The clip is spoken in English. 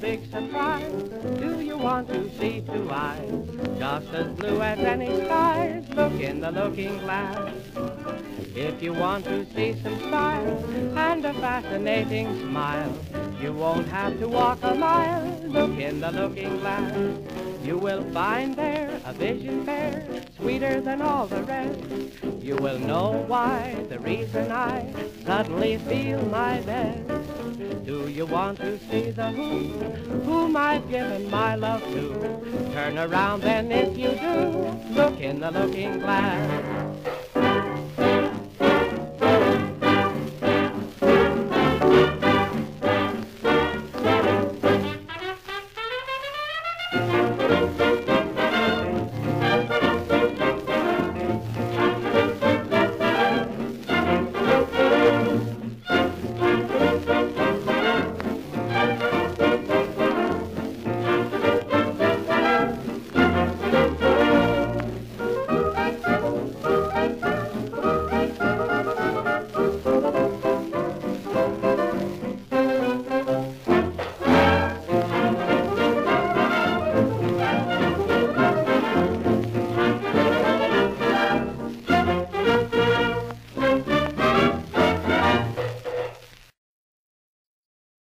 big surprise. Do you want to see two eyes, just as blue as any skies? Look in the looking glass. If you want to see some style and a fascinating smile, you won't have to walk a mile. Look in the looking glass. You will find there a vision fair, sweeter than all the rest. You will know why, the reason I suddenly feel my best. Do you want to see the whom I've given my love to? Turn around then if you do, look in the looking glass.